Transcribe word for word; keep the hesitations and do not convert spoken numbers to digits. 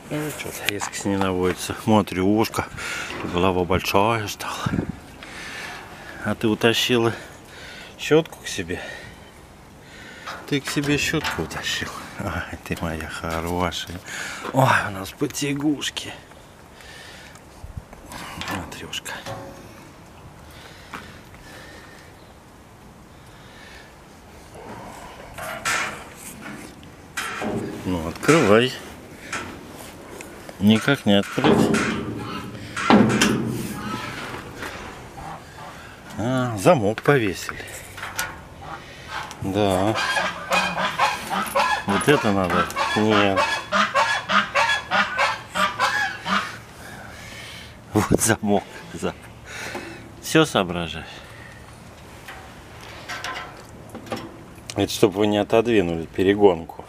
Ну что-то резко не наводится. Смотрю, ушко, голова большая стала. А ты утащила щетку к себе? Ты к себе щетку утащил. Ай, ты моя хорошая. Ой, у нас потягушки. Матрешка. Ну, открывай. Никак не открыть. А, замок повесили. Да. Вот это надо. Нет. Вот замок. Все соображаешь. Это чтобы вы не отодвинули перегонку.